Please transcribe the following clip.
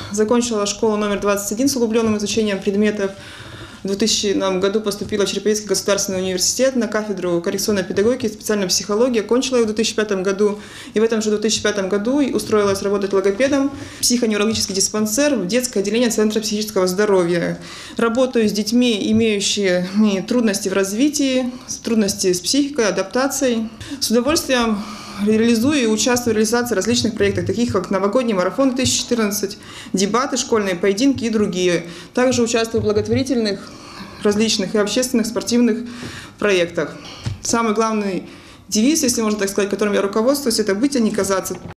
закончила школу номер 21 с углубленным изучением предметов. В 2000 году поступила в Череповецкий государственный университет на кафедру коррекционной педагогики и специальной психологии. Окончила ее в 2005 году. И в этом же 2005 году устроилась работать логопедом в психоневрологический диспансер в детское отделение Центра психического здоровья. Работаю с детьми, имеющими трудности в развитии, трудности с психикой, адаптацией. С удовольствием реализую и участвую в реализации различных проектов, таких как новогодний марафон 2014, дебаты, школьные поединки и другие. Также участвую в благотворительных, различных и общественных спортивных проектах. Самый главный девиз, если можно так сказать, которым я руководствуюсь, это «быть, а не казаться».